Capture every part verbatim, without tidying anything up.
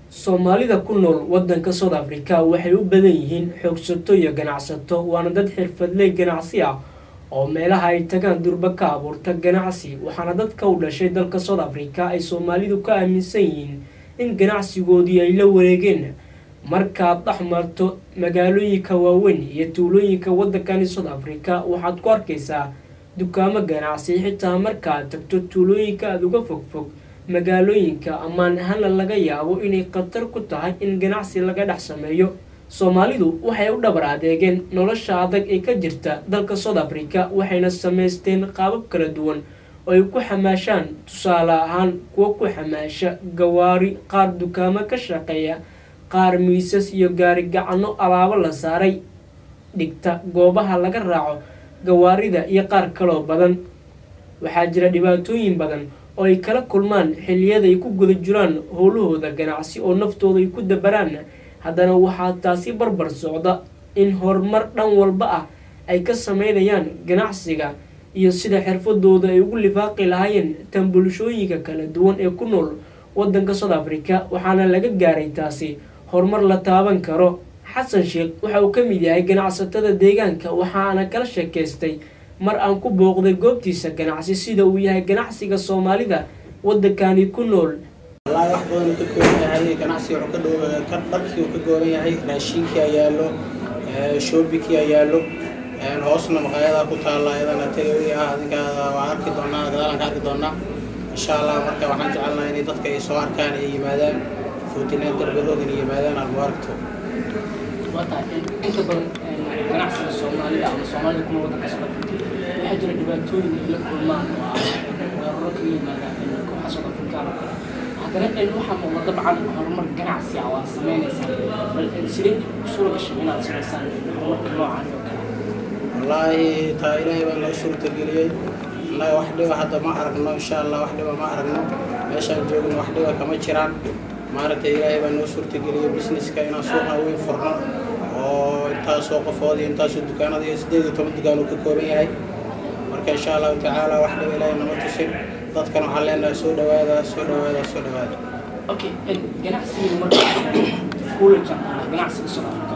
Soomaalida ku nool waddanka South Africa waxay u badan yihiin xoogsato iyo ganacsato waana dad xirfadley ganacsi ah oo meelaha ay tagaan durba ka abuurta ganacsi waxaana dadka u dhashay dalka South Africa ay Soomaalidu ka aaminsan yihiin in ganacsigoodii ay la wareegeen markaad dhaxmarto magaalooyinka waaweyn iyo tuulooyinka waddankani South Africa waxaad ku arkaysaa dukaamo ganacsi xitaa markaad tagto tuulooyinka aad uga fogfog magaalooyinka ammaan ahaan laga yaabo inay khatar ku tahay in ganacsi laga dhex sameeyo Soomaalidu waxay u dhabar adeegeen nolosha adag ee ka jirta dalka South Africa waxayna sameysteen qaabab kala duwan oo ay ku xamaashaan tusaale ahaan kuwa ku xamaasha gawaari qaar dukaamo ka shaqeeya qaar miisas iyo gaari gacano alaabo la saaray dhigta goobaha laga raaco gawaarida iyo qaar kale badan waxaa jira dhibaatooyin badan oo ay kala kulmaan xilliyada ay ku guda jiraan howlahooda ganacsi oo naftooda ay ku dabaraan haddana waxaa taasi barbar socda in horumar dhan walba ah ay ka sameynayaan ganacsiga iyo sida xirfadooda ay ugu lifaaqi lahaayeen tan bulshooyinka kala duwan ee ku nool waddanka South Africa waxaana laga gaaray taasi horumar la taaban karo Xasan Sheekh waxa uu ka mid yahay ganacsatada deegaanka waxaana kala sheekaystay mar aan ku booqday goobtiisa ganacsi sida uu yahay ganacsiga Soomaalida waddankani ku nool والله wax badan ka kooban yahay ganacsiga wuxuu ka dhowaa ka dharkii uu ka gooban yahay raashinkii ayaa lo shoobikii ayaa lo een hoosna maqaayada ku taala iyadana tagay ah adinka waa arki doonaa gadaal ka arki doonaa insha Allah marka waxaan jecelnahay in dadka ay soo arkaan ay yimaadaan footineen darbadooda ay yimaadaan aan aragto wata inta badan ganacsiga Soomaalida ama Soomaalida ku nool waddanka South Africa waxaa jira dhibaatooyin la kulmaan oo ah wararka yimaada kooxaha South Africa haddana in waxa muuqda dabcan horumar ganacsi ah waa sameynaysaa bal sidee suura gashay inaad sameysaan horumarka noocan oo kale wallahi taa ilaahay baa noo suurtageliyay wallahi wax dhiba hadda ma aragno insha Allah wax dhiba ma aragno meeshaan joogno wax dhiba kama jiraan maaragtay ilaahay baa noo suurtageliyay businesska inaan suuqa weyn furno oo intaas oo qofood iyo intaas oo dukaanada iyo siddeed iyo toban dukaan uu ka kooban yahay marka insha Allah tacaala wax dhiba ilaahay nama tusin dadkan waxaan leenahay soo dhawaada soo dhawaada soo dhawaada okay ganacsiga marka kula jecel ganacsiga South Africa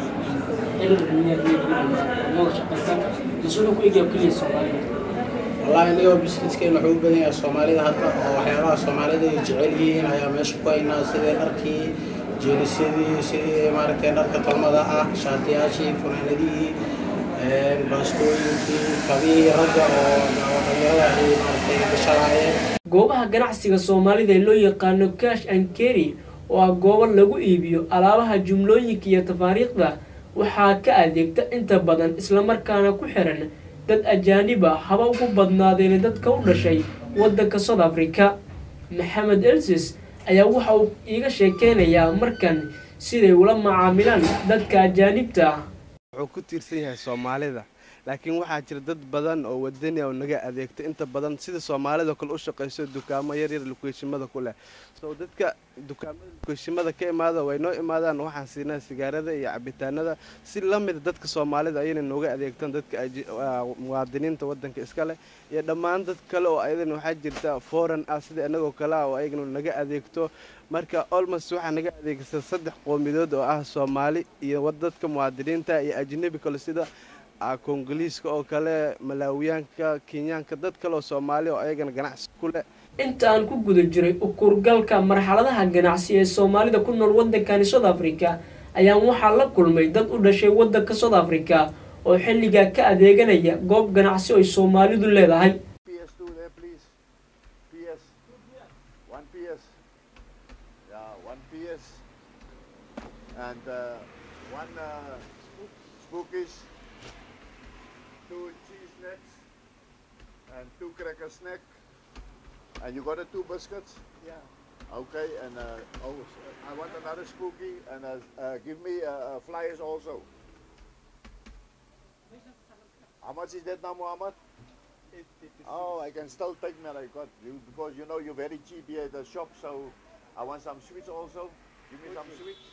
ilaa dunyada iyo nolosha shaqaysan isugu ku eegay kaliya Soomaalida wallahi aniga businesskeen wuxuu u badan yahay Soomaalida hadda oo waxyaabaha Soomaalida ay jecel yihiin ayaa meesha ku haynaa sida dharkii jeelisadii sidii maaragtay dharka tolmada ah shaatiyaashii funaanadii een baastooyinkii kabii ragga oo dhalinyarada ay maaragtay ka shaqaayeen goobaha ganacsiga Soomaalida ee loo yaqaano cash and carry oo ah goobo lagu iibiyo alaabaha jumlooyinka iyo tafaariiqda waxaa ka adeegta inta badan isla markaana ku xiran dad ajaanib ah haba ugu badnaadeen dadka u dhashay waddanka South Africa Maxamed Elsis ayaa waxa uu iiga sheekeynayaa markan siday ula macaamilaan dadka ajaanibta ah wuxuu ku tiirsan yahay Soomaalida laakiin waxaa jira dad badan oo wadani oo naga adeegta inta badan sida Soomaalida kale u shaqeyso dukaamo yar yar lokeeshimada ku leh soo dadka dukaamada lokeeshimada ka imaada way noo imaadaan waxaan siinaa sigaarada iyo cabitaanada si la mid dadka Soomaalida ayna nooga adeegtaan dadka muwaadiniinta waddanka iska leh iyo dhammaan dad kale oo ayadana waxaa jirta foreign ah sida anagoo kale oo ayagana naga adeegto marka almost waxa naga adeegsan saddex qowmiyadood oo ah Soomaali iyo dadka muwaadiniinta iyo ajnabi kale sida Kongoliiska oo kale Malaawiyaanka Kenyaanka dad kale oo Soomaali oo ayagana ganacsi ku leh inta aan ku guda jiray u kurgalka marxaladaha ganacsi ee Soomaalida ku nool waddankani South Africa ayaan waxa la kulmay dad u dhashay waddanka South Africa oo xilliga ka adeeganaya goob ganacsi oo Soomaalidu leedahay P S two there please P S one P S yeah one P S and uh, one uh, spookies two cheese snacks and two cracker snack and you got the two biscuits yeah okay and uh, oh I want another spooky and uh, uh, give me uh, uh, flyers also how much is that now Muhammad oh I can still take me like what you because you know you're very cheap here at the shop so I want some sweets also give me some sweets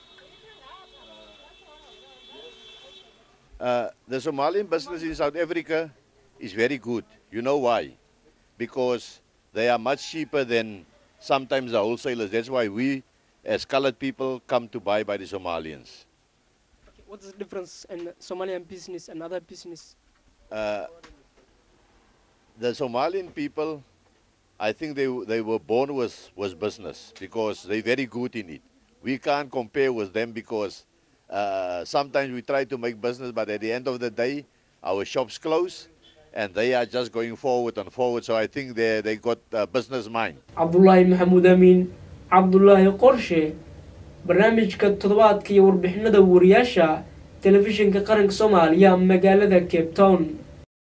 Uh, the Somalian business in South Africa is very good. You know why? Because they are much cheaper than sometimes the wholesalers. That's why we as colored people come to buy by the Somalians. Okay, what's the difference in Somalian business and other business? Uh, the Somalian people, I think they they were born with, with business because they're very good in it. We can't compare with them because uh, sometimes we try to make business, but at the end of the day, our shops close, and they are just going forward and forward. So I think they they got a business mind. Abdullahi Maxamuud Amiin, Cabdullaahi Qorshe, barnaamijka toddobaadka iyo warbixinada wariyaasha telefishinka qaranka Soomaaliya magaalada Cape Town.